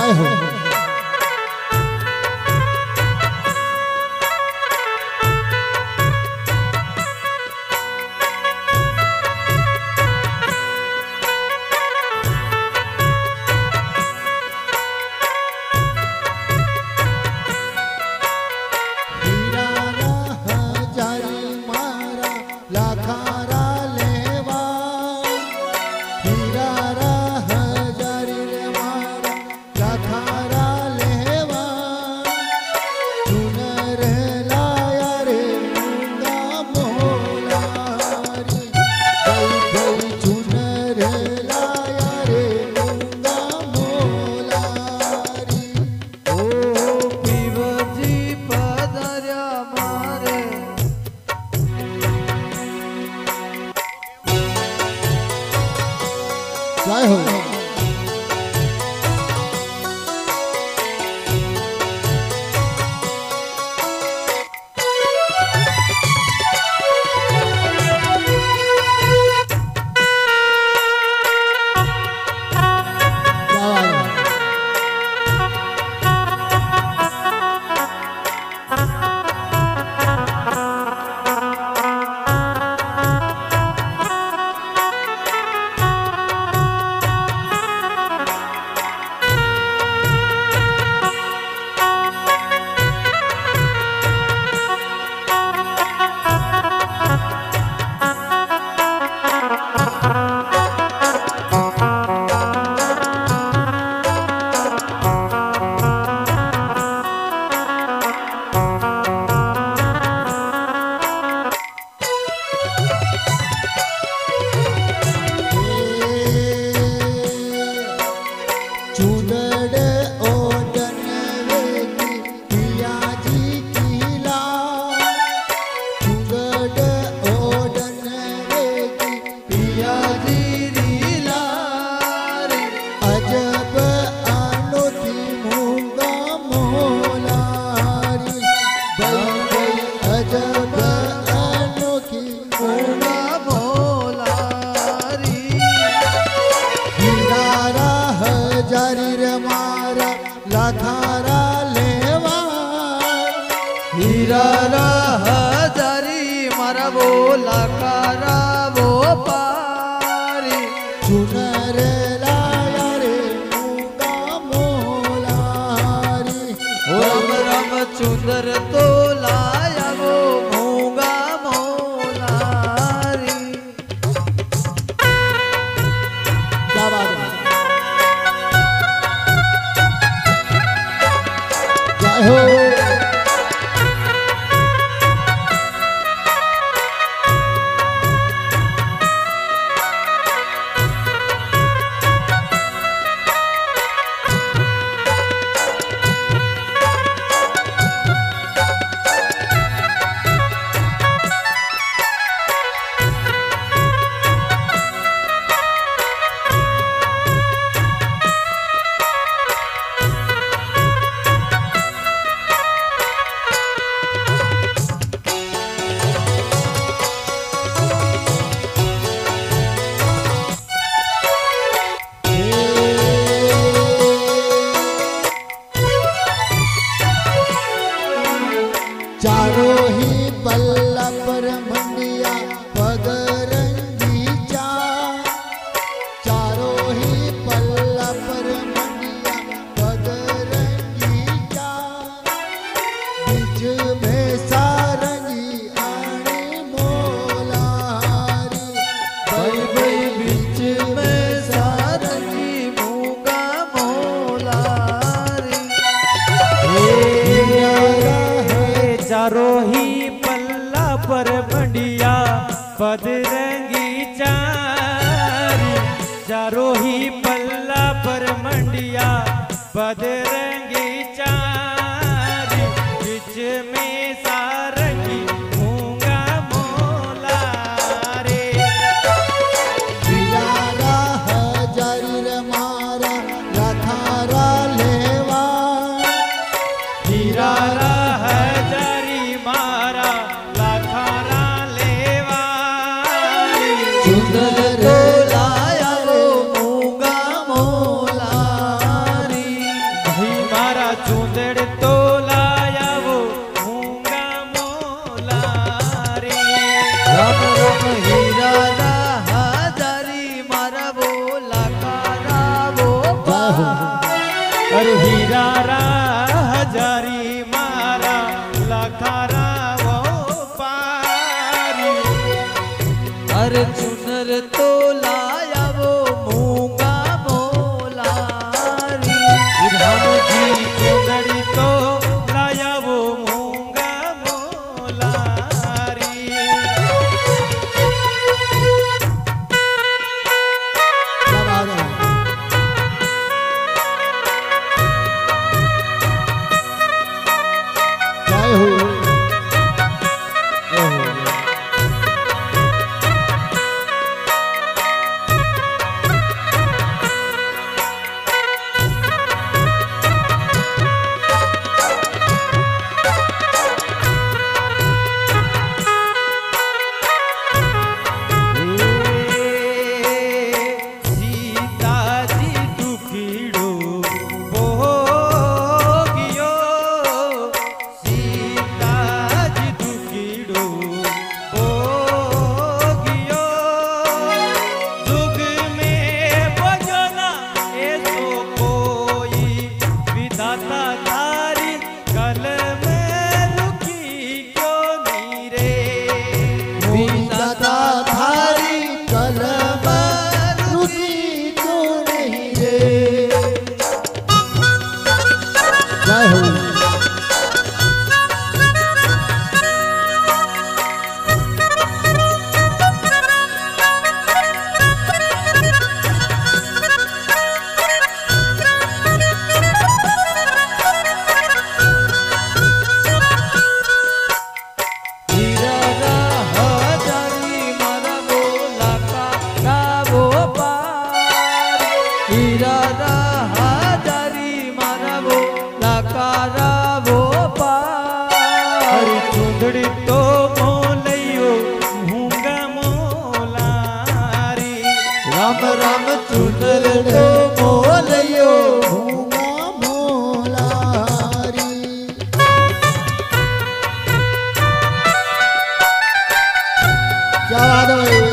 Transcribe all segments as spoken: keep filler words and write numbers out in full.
जय हो। जय हो। लाखारा लेवा हीरा हजारी मारा वो लाखारा वो पारी चुनर लाया रे मूंगा मोलारी राम राम चुनर तो लाया वो मूंगा मोलारी। क्या बात है। जय हो। चारों ही पल्ला पर मंडिया पगरंगी चार चारों ही पल्ला पर मंडिया पगरंगी चार बीच में सारंगी आने मोलारी भाई भाई बीच में सारंगी मूंगा मोलारी। चारों ही पल्ला पर मंडिया पदरंगी चारी चारों ही पल्ला पर मंडिया पदरंगी चारी बीच में सारंगी मूंगा मोला रे हीरा हजारी रे मारा लाखारा लेवा हीरा हजारी मारा लाखारा लेवा चुनर लाया वो मूंगा मोलारी अरे चुनर तो लाया वो मूंगा मोलारी। राम जी चुनरी तो लाया वो मूंगा मोलारी। तो मोलयो मूंगा मोलारी। राम राम चुनर तो मोलयो मूंगा मोलारी। क्या बात है भाई।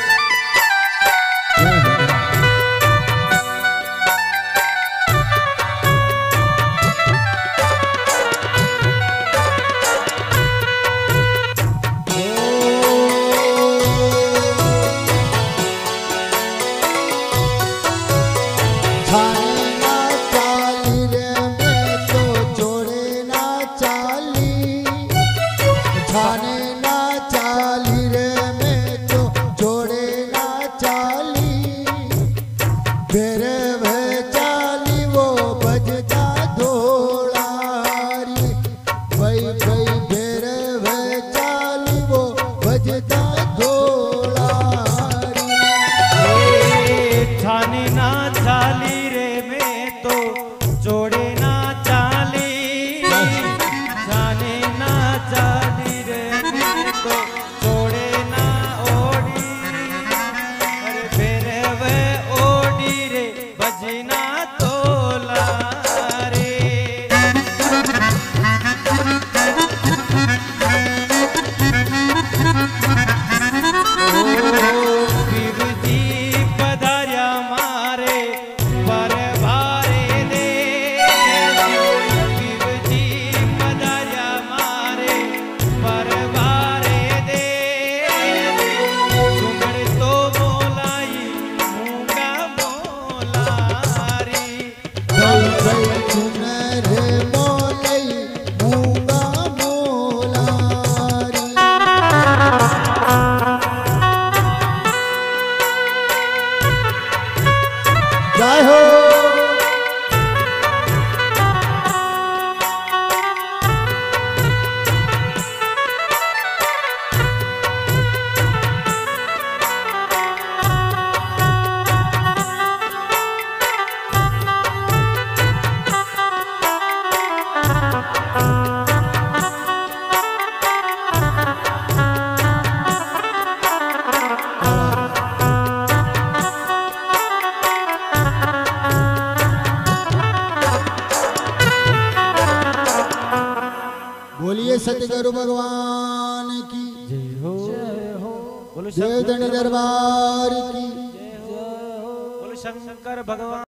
बोलिए सतगुरु भगवान की जय हो। बोलो जय धनी दरबार की बोलो शंकर भगवान।